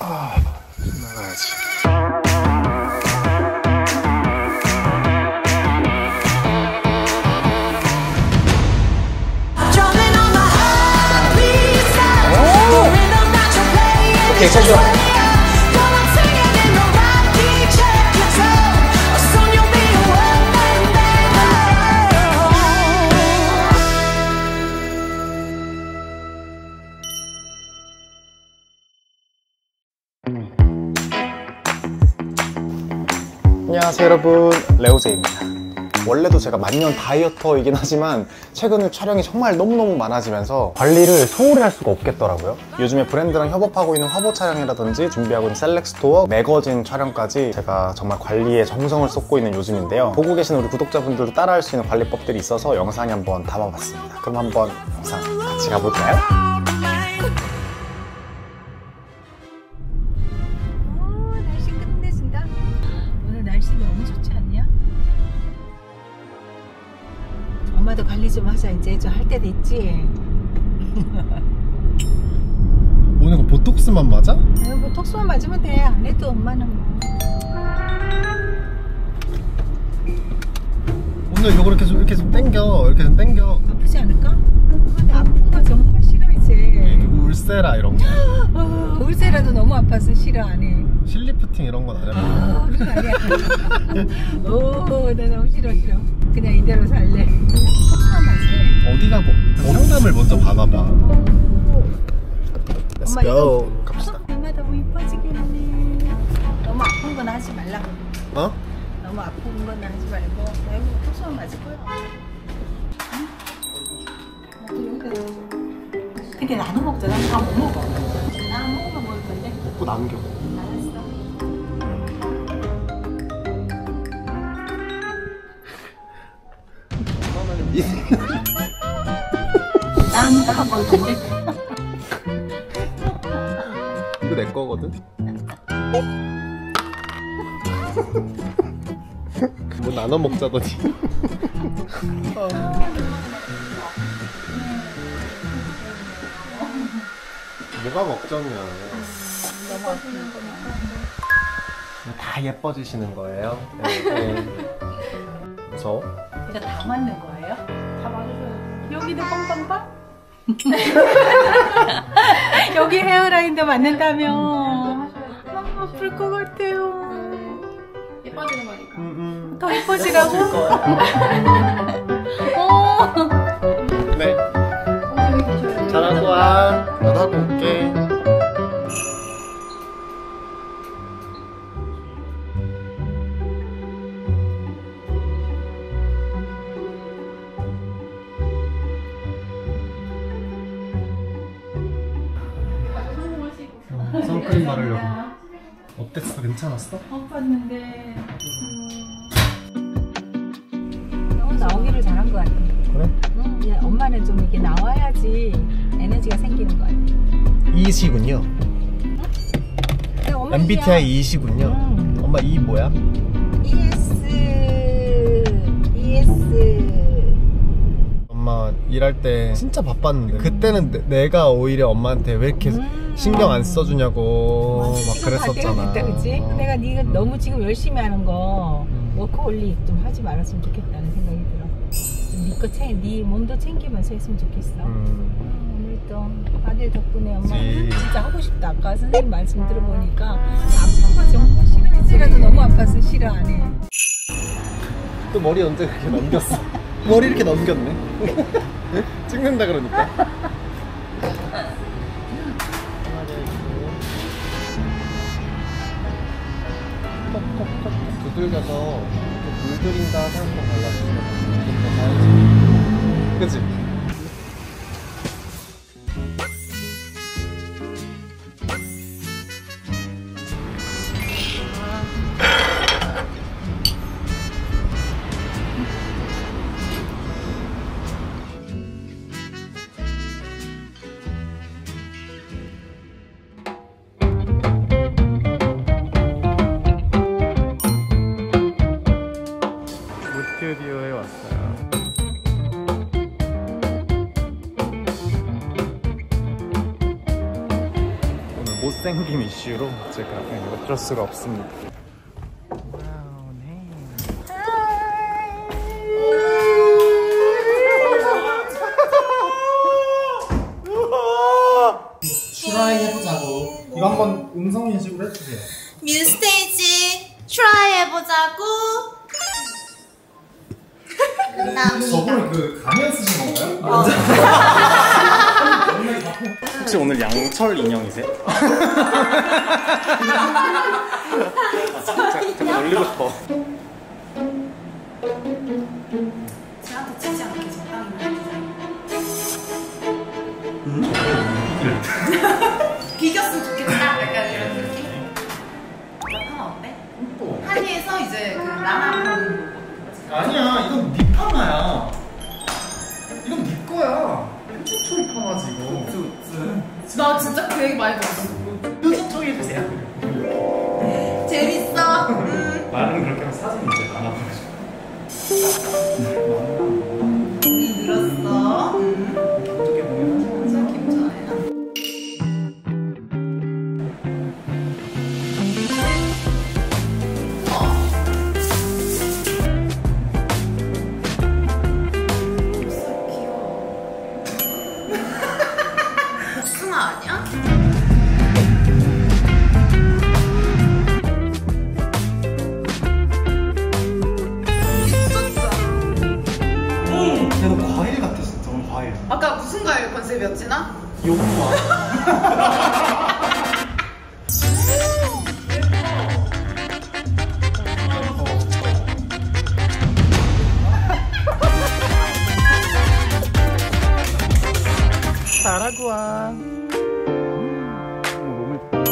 나가야지. 오케이, 잘 좋아. 안녕하세요 여러분, 레오제입니다. 원래도 제가 만년 다이어터이긴 하지만 최근에 촬영이 정말 너무너무 많아지면서 관리를 소홀히 할 수가 없겠더라고요. 요즘에 브랜드랑 협업하고 있는 화보 촬영이라든지 준비하고 있는 셀렉스토어, 매거진 촬영까지 제가 정말 관리에 정성을 쏟고 있는 요즘인데요. 보고 계신 우리 구독자분들도 따라할 수 있는 관리법들이 있어서 영상에 한번 담아봤습니다. 그럼 한번 영상 같이 가볼까요? 날씨 끝내준다. 오늘 날씨 너무 좋지 않냐? 엄마도 관리 좀 하자. 이제 좀 할 때도 있지. 오늘 그 보톡스만 맞아? 뭐 톡수만 맞으면 돼. 안 해도 엄마는 뭐. 오늘 요거 이렇게 좀 당겨. 이렇게 좀 당겨. 아프지 않을까? 근데 아픈 거 정말 싫어 이제. 울세라 이런 거. 울세라도 너무 아파서 싫어 안 해. 실리프팅 이런 건 안 해봐. 그건 아니야. 오, 나 너무 싫어. 그냥 이대로 살래. 톡수만 맞으래. 어디 가고? 상담을 먼저 받아봐. Let's 엄마 go. 이거 갑시다. 엄마 너무 이뻐지겠네. 너무 아픈 건 하지 말라. 어? 너무 아픈 건 하지 말고 나 이거 톡수만 맞을 거야. 근데 나눠 먹자. 난 다 못 먹어. 나 한 모금만 먹을 건데. 먹고 남겨. 알았어. 난다 먹을 건데. 이거 내 거거든? 뭐 나눠 먹자더니. 뭐가 걱정이야. 너무 아프는구나. 다 예뻐지시는 거예요? 네. 무서워? 이거 다 맞는 거예요? 다 맞으셔요. 여기도 뻥뻥뻥? 여기 헤어라인도 맞는다며. 너무 아플 것 같아요. 예뻐지는 거니까. 더 예뻐지라고? 네. 잘하고 와. 나도 하고 올게. 선크림 바르려고. 어땠어? 괜찮았어? 못 봤는데. 너무 나오기를 잘한 것 같아. 그래? 응, 엄마는 좀 이렇게 나와야지 에너지가 생기는 것 같아. E시군요. 근데 엄마 MBTI E시군요. 엄마 E 뭐야? ES. 엄마 일할 때 진짜 바빴는데 그때는 내가 오히려 엄마한테 왜 이렇게 신경 안 써주냐고 막 그랬었잖아. 그치? 내가 네가 너무 지금 열심히 하는 거 워커홀릭 좀 하지 말았으면 좋겠다는 생각이 들어. 네 몸도 챙기면서 했으면 좋겠어. 오늘 또 아들 덕분에 엄마 진짜 하고 싶다. 아까 선생님 말씀 들어보니까 아픈 거 정말 싫어했지라도 너무 아파서 싫어 안 해. 또 머리 언제 그렇게 넘겼어? 머리 이렇게 넘겼네. 찍는다 그러니까. 톡톡톡 두들겨서 물들인다 생각하고 발라주시면 그치? 스튜디오에 왔어요. 못생김 이슈로 제가 어쩔 수가 없습니다. 트라이 해보자고. 이거 한번 음성 인식으로 해주세요. 뮤스테이지 트라이 해보자고. 저번에 그 가면 쓰신 건가요? 혹시 오늘 양철 인형이세요? 제가 놀리고 싶어. 제한테 치지 않게 적당히 비겼으면 좋겠다. 약간 이런 느낌? 하나 어때? 한이에서 이제 그 나만 보는 거. 아니야, 이건 네 파마야. 이건 네 거야. 초이 파마지 이거. 나 진짜 그 얘기 많이 들었어. 표정 해주세요. 재밌어. 나는 그렇게 하면 사진 이제 안 하고 늘었어. 어떻게 보면 진짜 김전해. 복숭아 아니야? 내가 과일 같았어. 저는 과일. 아까 무슨 과일 컨셉이었지 나? 요거만. 잘하고 와. 너무 예뻐.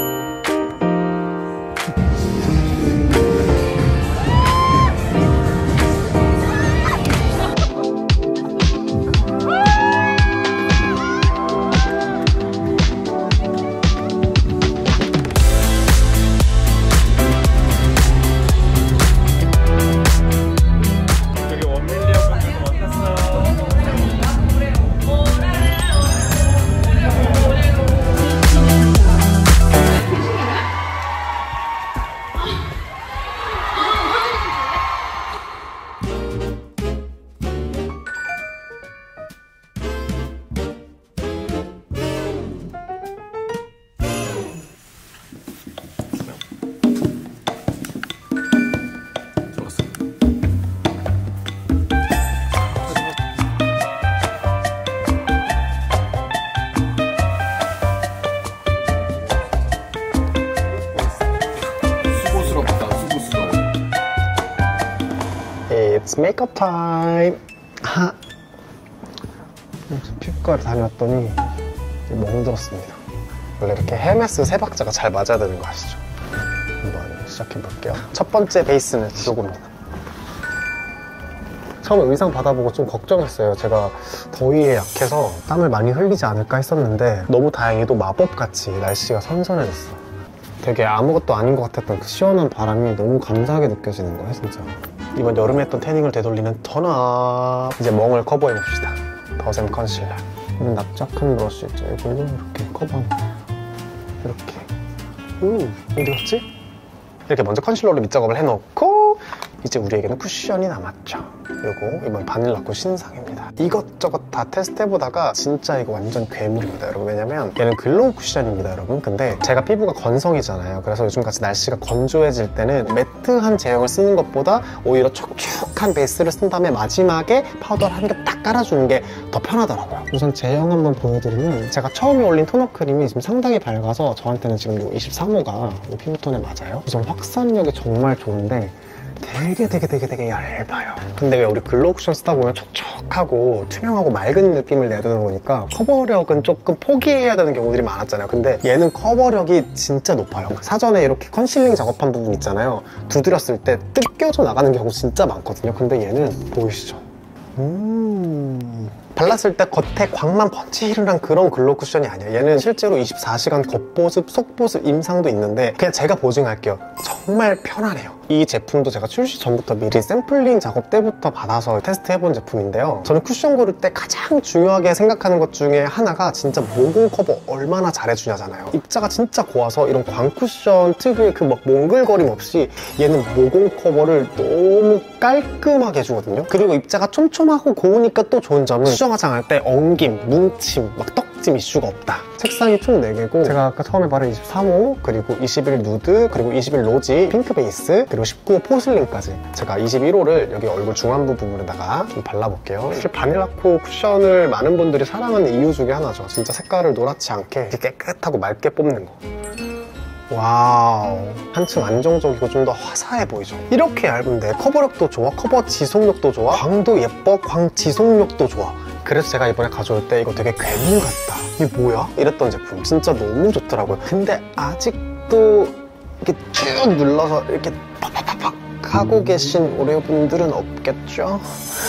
여기 원밀리언 분들 만났어요. It's makeup time. 하. 피부과를 다녀왔더니 멍들었습니다. 원래 이렇게 헤메스 세 박자가 잘 맞아야 되는 거 아시죠? 한번 시작해 볼게요. 첫 번째 베이스는 요겁니다. 처음에 의상 받아보고 좀 걱정했어요. 제가 더위에 약해서 땀을 많이 흘리지 않을까 했었는데 너무 다행히도 마법같이 날씨가 선선해졌어. 되게 아무것도 아닌 것 같았던 그 시원한 바람이 너무 감사하게 느껴지는 거예요, 진짜. 이번 여름에 했던 태닝을 되돌리는 턴업. 이제 멍을 커버해봅시다. 더샘 컨실러. 납작한 브러쉬 있죠. 이걸로 이렇게 커버하는 거예요. 이렇게. 어디 갔지? 이렇게 먼저 컨실러로 밑작업을 해놓고 이제 우리에게는 쿠션이 남았죠. 요거 이번 바닐라코 신상입니다. 이것저것 다 테스트해보다가 진짜 이거 완전 괴물입니다, 여러분. 왜냐면 얘는 글로우 쿠션입니다, 여러분. 근데 제가 피부가 건성이잖아요. 그래서 요즘같이 날씨가 건조해질 때는 매트한 제형을 쓰는 것보다 오히려 촉촉한 베이스를 쓴 다음에 마지막에 파우더를 한 겹 딱 깔아주는 게 더 편하더라고요. 우선 제형 한번 보여드리면 제가 처음에 올린 토너 크림이 지금 상당히 밝아서 저한테는 지금 23호가 피부톤에 맞아요. 우선 확산력이 정말 좋은데 되게 얇아요. 근데 왜 우리 글로우 쿠션 쓰다 보면 촉촉하고 투명하고 맑은 느낌을 내야 되는 거니까 커버력은 조금 포기해야 되는 경우들이 많았잖아요. 근데 얘는 커버력이 진짜 높아요. 사전에 이렇게 컨실링 작업한 부분 있잖아요. 두드렸을 때 뜯겨져 나가는 경우 진짜 많거든요. 근데 얘는 보이시죠? 발랐을 때 겉에 광만 번지르르한 그런 글로우 쿠션이 아니에요. 얘는 실제로 24시간 겉보습, 속보습, 임상도 있는데 그냥 제가 보증할게요. 정말 편안해요. 이 제품도 제가 출시 전부터 미리 샘플링 작업 때부터 받아서 테스트해본 제품인데요. 저는 쿠션 고를 때 가장 중요하게 생각하는 것 중에 하나가 진짜 모공 커버 얼마나 잘해주냐잖아요. 입자가 진짜 고와서 이런 광쿠션 특유의 그 막 몽글거림 없이 얘는 모공 커버를 너무 깔끔하게 해주거든요. 그리고 입자가 촘촘하고 고우니까 또 좋은 점은 수정 화장할 때 엉김, 뭉침, 막 떡짐 이슈가 없다. 색상이 총 4개고 제가 아까 처음에 말한 23호, 그리고 21 누드, 그리고 21 로지, 핑크 베이스, 그리고 19호 포슬린까지 제가 21호를 여기 얼굴 중안부 부분에다가 좀 발라볼게요. 사실 바닐라코 쿠션을 많은 분들이 사랑하는 이유 중에 하나죠. 진짜 색깔을 노랗지 않게 이렇게 깨끗하고 맑게 뽑는 거. 와우, 한층 안정적이고 좀 더 화사해 보이죠. 이렇게 얇은데 커버력도 좋아, 커버 지속력도 좋아, 광도 예뻐, 광 지속력도 좋아. 그래서 제가 이번에 가져올 때 이거 되게 괴물 같다, 이게 뭐야? 이랬던 제품 진짜 너무 좋더라고요. 근데 아직도 이렇게 쭉 눌러서 이렇게 팍팍팍팍 하고 계신 오레오분들은 없겠죠?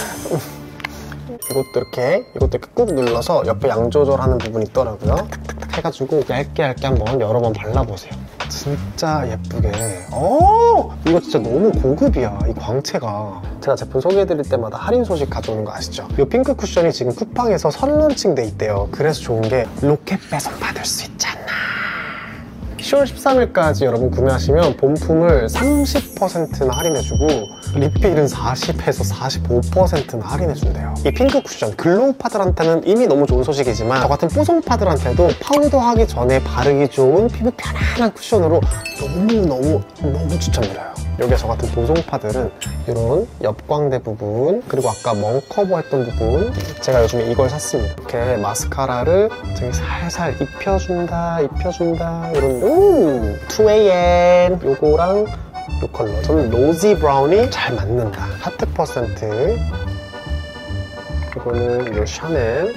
이것도 이렇게 꾹 눌러서 옆에 양 조절하는 부분이 있더라고요. 탁탁탁 해가지고 얇게 한번 여러 번 발라보세요. 진짜 예쁘게. 이거 진짜 너무 고급이야, 이 광채가. 제가 제품 소개해드릴 때마다 할인 소식 가져오는 거 아시죠? 이 핑크 쿠션이 지금 쿠팡에서 선런칭 돼 있대요. 그래서 좋은 게 로켓 배송 받을 수 있잖아. 10월 13일까지 여러분 구매하시면 본품을 30%나 할인해주고 리필은 40에서 45%나 할인해준대요. 이 핑크 쿠션 글로우파들한테는 이미 너무 좋은 소식이지만 저 같은 뽀송파들한테도 파우더하기 전에 바르기 좋은 피부 편안한 쿠션으로 너무 추천드려요. 여기 저 같은 보송파들은 이런 옆광대 부분, 그리고 아까 멍 커버했던 부분, 제가 요즘에 이걸 샀습니다. 이렇게 마스카라를 되게 살살 입혀준다 이런 2AM 요거랑 요 컬러, 저는 로지 브라운이 잘 맞는다. 하트 퍼센트, 이거는 요 샤넬,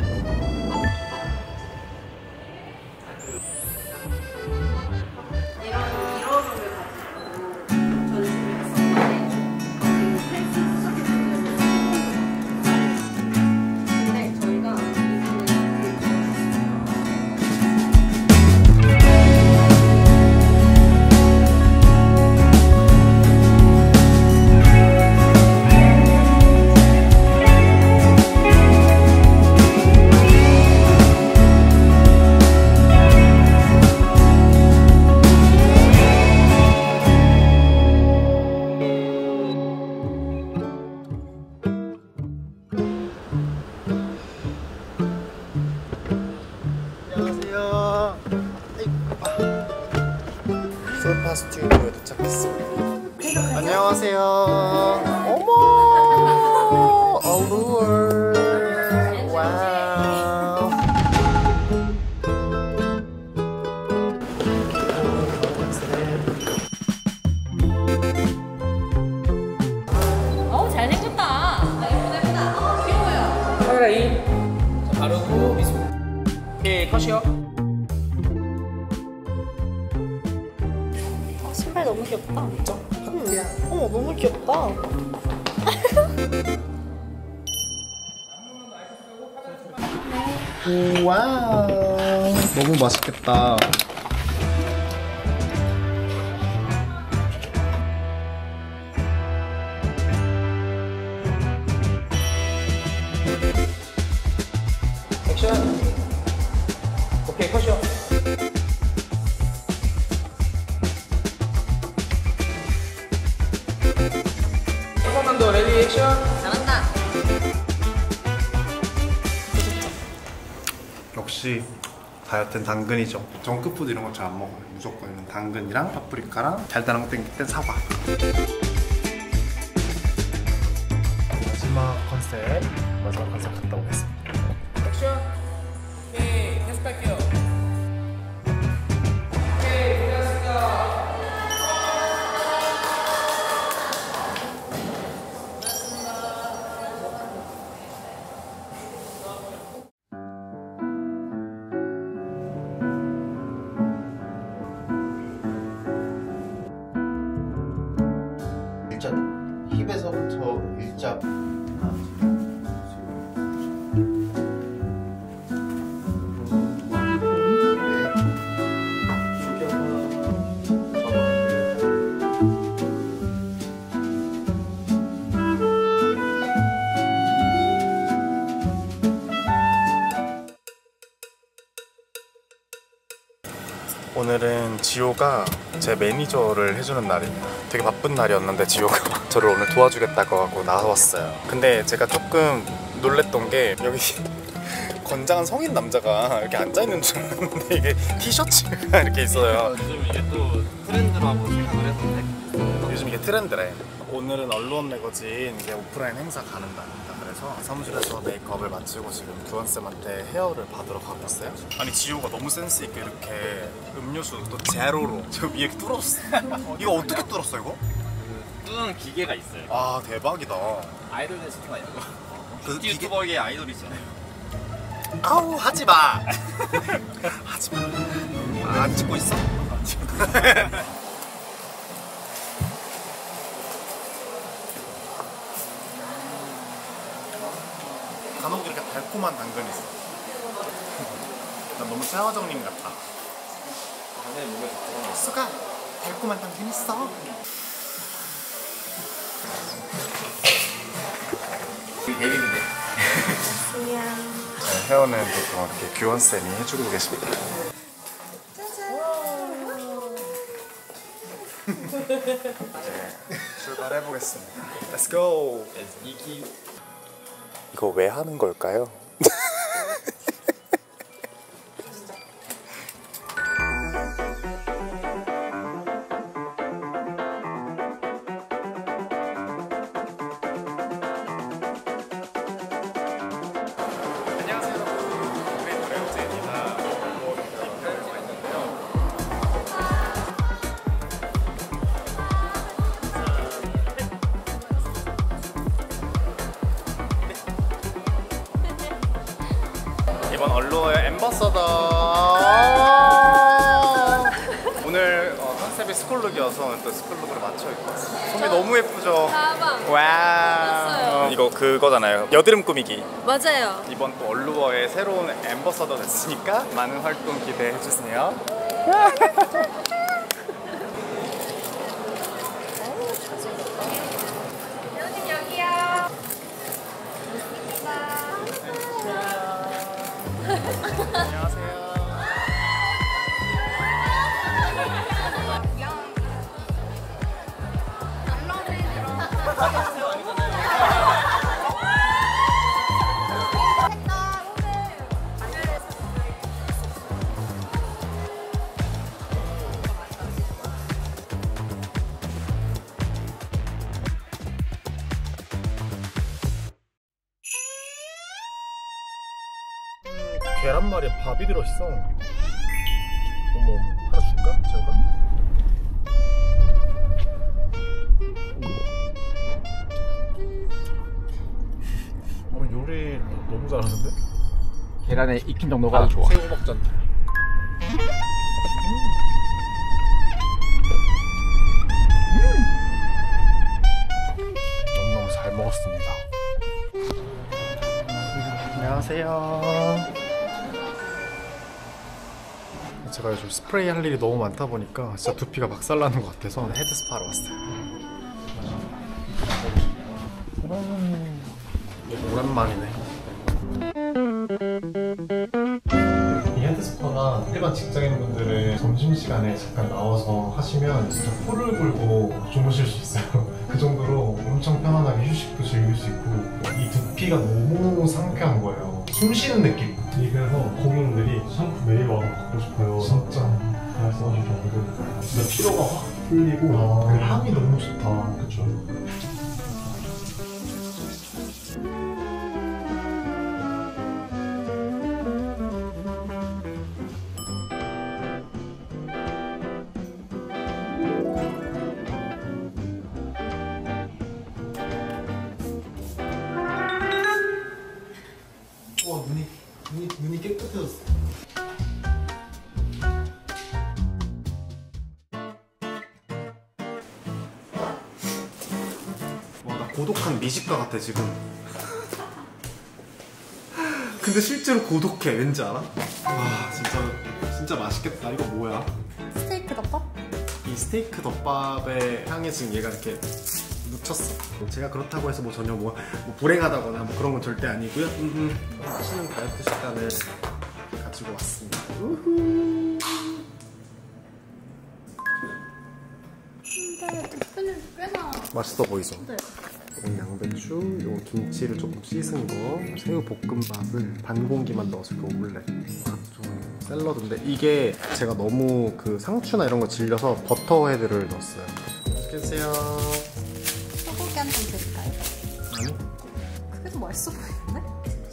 솔파 스튜디오에 도착했습니다. 안녕하세요. 어머, 얼루얼. 와우. 잘생겼다. 예쁘다. 귀여워요. 카메라 2. 자, 바르고 미소. 오케이, 컷이요. 신발 너무 귀엽다. 어머, 너무 귀엽다. 와우, 너무 맛있겠다. 액션. 오케이, 컷이요. 조금만 더 레디 액션. 잘한다. 역시 다이어트는 당근이죠. 정크푸드 이런 거 잘 안 먹어요. 무조건 이런 당근이랑 파프리카랑 달달한 거 땡길 땐 사과. 마지막 컨셉 갔다 오겠습니다. 액션. 오케이, 계속 갈게요. 오케이, 고생하셨습니다. 일자 힙에서부터 일자 오늘은 지호가 제 매니저를 해주는 날입니다. 되게 바쁜 날이었는데 지호가 저를 오늘 도와주겠다고 하고 나왔어요. 근데 제가 조금 놀랬던 게 여기 건장한 성인 남자가 이렇게 앉아있는 줄 알았는데 이게 티셔츠가 이렇게 있어요. 요즘 이게 또 트렌드라고 생각을 했는데 요즘 이게 트렌드래. 오늘은 언론 매거진 이제 오프라인 행사 가는 날입니다. 그래서 사무실에서 메이크업을 마치고 지금 규원쌤한테 헤어를 받으러 가고 있어요. 아니 지호가 너무 센스 있게 이렇게 음료수 또 제로로 저 위에 뚫었어. 이거 어떻게 뚫었어 이거? 뚜는 기계가 있어요. 아 대박이다. 아이돌들 시킨 거 아니고 그 기계 유튜버계 아이돌 있잖아요. 아우 하지마. 하지마. 안 찍고 있어? 간혹 이렇게 달콤한 당근이 있어. 난 너무 최화정님 같아. 수가 달콤한 당근 있어. 데뷔인데. 제 헤어는 보통 이렇게 규원쌤이 해주고 계십니다. 이제 출발해보겠습니다. Let's go! 이거 왜 하는 걸까요? 이번 언로의 앰버서더. 오늘 컨셉이 스쿨룩이어서 오늘 또 스쿨룩으로 맞춰 입고 왔어요. 솜이 너무 예쁘죠? 가방 와우. 이거 그거잖아요. 여드름 꾸미기. 맞아요. 이번 또 얼루어의 새로운 앰버서더 됐으니까 많은 활동 기대해 주세요. 계란말이에 밥이 들어있어. 어머 하나 줄까? 제가? 요리 너무 잘하는데? 계란에 익힌 정도가 좋아. 새우 먹전. 너무너무 잘 먹었습니다. 안녕하세요. 제가 요즘 스프레이 할 일이 너무 많다 보니까 진짜 두피가 박살나는 것 같아서 헤드 스파하러 왔어요. 오랜만이네. 이 헤드스파가 일반 직장인분들은 점심시간에 잠깐 나와서 하시면 진짜 코를 골고 주무실 수 있어요. 그 정도로 엄청 편안하게 휴식도 즐길 수 있고 이 두피가 너무 상쾌한 거예요. 숨 쉬는 느낌. 그래서 고객님들이 샴푸 매일 와서 받고 싶어요. 진짜 말씀하시더라고요. 진짜 피로가 확 풀리고 그 향이 너무 좋다. 그쵸? 눈이 깨끗해졌어. 와, 나 고독한 미식가 같아 지금. 근데 실제로 고독해. 왠지 알아? 와, 진짜 맛있겠다. 이거 뭐야? 스테이크 덮밥? 이 스테이크 덮밥의 향에 지금 얘가 이렇게 묻혔어. 제가 그렇다고 해서 뭐 전혀 뭐 불행하다거나 뭐 그런 건 절대 아니고요. 맛있는 다이어트 식단을 가지고 왔습니다. 우후. 맛있어 보이죠? 네. 이건 양배추, 요 김치를 조금 씻은 거, 새우 볶음밥을 반 공기만 넣어서 그 오믈렛, 좀 샐러드인데 이게 제가 너무 그 상추나 이런 거 질려서 버터 헤드를 넣었어요. 맛있게 드세요. 소고기 한 점 드릴까요? 아니? 그게 더 맛있어 보이는데?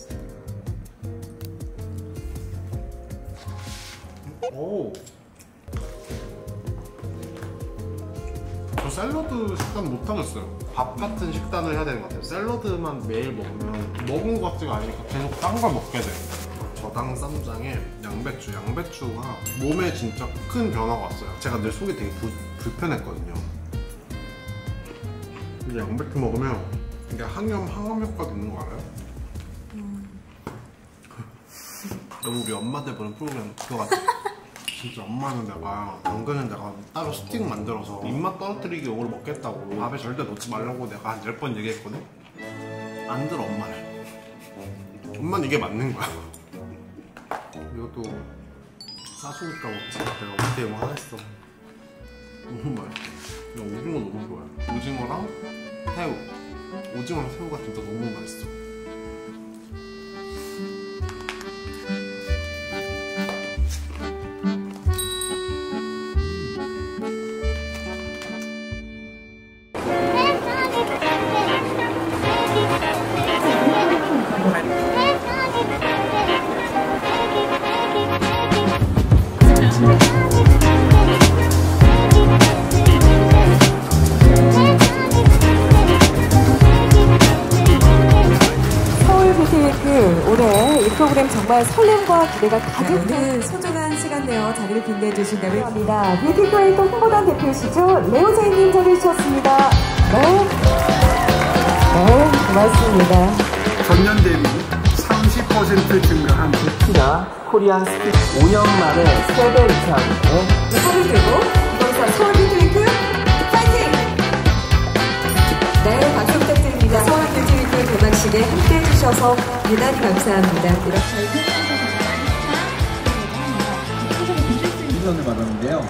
오. 저 샐러드 식단 못하겠어요. 밥 같은 식단을 해야 되는 것 같아요. 샐러드만 매일 먹으면 먹은 것 같지가 않으니까 계속 딴 걸 먹게 돼요. 저당 쌈장에 양배추가 몸에 진짜 큰 변화가 왔어요. 제가 늘 속이 되게 불편했거든요. 근데 양배추 먹으면 이게 항염 효과도 있는 거 알아요? 너무 우리 엄마들 보는 프로그램 그거 같아. 진짜 엄마는 내가 당근은 내가 따로 스틱 만들어서 입맛 떨어뜨리기 용으로 먹겠다고 밥에 절대 넣지 말라고 내가 한 10번 얘기했거든? 안 들어 엄마는. 엄마는 이게 맞는 거야. 이것도 싸주니까 먹지. 내가 어떻게 뭐 하겠어. 너무 맛있어. 나 오징어 너무 좋아해. 오징어랑 새우. 오징어랑 새우가 진짜 너무 맛있어. 올해 이 프로그램 정말 설렘과 기대가 가득한 소중한 시간 내어 자리를 빛내주신다고 합니다. 뷰티 크리에이터 홍보단 대표시죠. 레오제이님 자리해 주셨습니다. 네, 고맙습니다. 전년 대비 30% 증가한 특히나 코리안 스픽 5년 만에 3배 이상의 손을 들고 이번사 서울 뷰티위크 파이팅! 네, 박수 부탁드립니다. 서울 뷰티위크 개막식에 함께 해주셔서 대단히 감사합니다. 이렇게 인선을 받았는데요.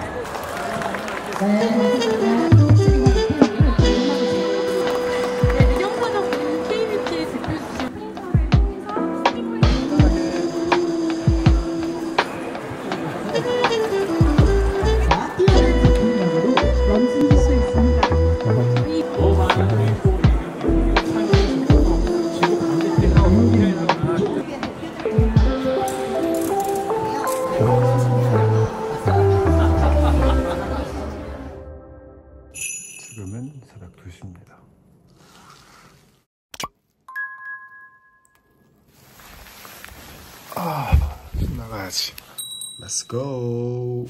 지금은 새벽 2시입니다. 나가야지. Let's go.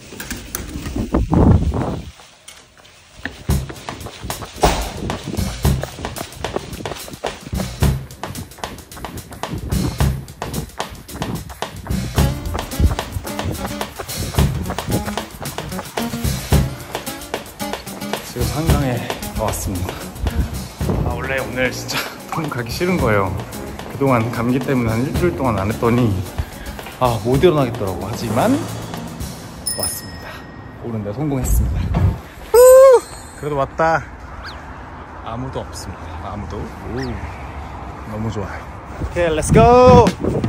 지금 한강에 왔습니다. 원래 오늘 진짜 너무 가기 싫은 거예요. 그동안 감기 때문에 한 일주일 동안 안 했더니 못 일어나겠더라고. 하지만 왔습니다. 오는데 성공했습니다. 그래도 왔다. 아무도 없습니다. 아무도. 너무 좋아요. 오케이, 렛츠 고!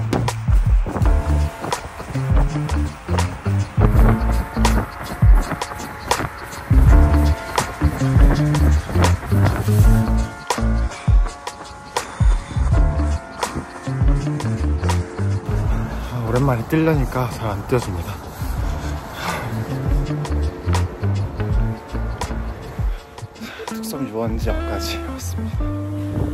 오랜만에 뛰려니까 잘 안 뛰어집니다. 특성 유원 지역까지 왔습니다.